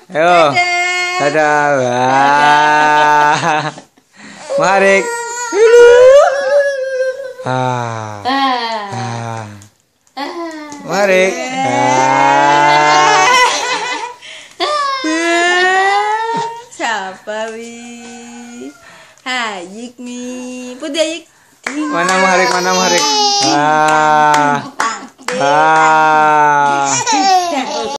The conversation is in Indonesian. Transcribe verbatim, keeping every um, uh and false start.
Ayo. Dadah. Wah. Marik. Ah. Ah. Marik. Ah. Siapa wi? Hayik nih. Putih hayik. Mana Marik? Mana Marik? Ah. Ah.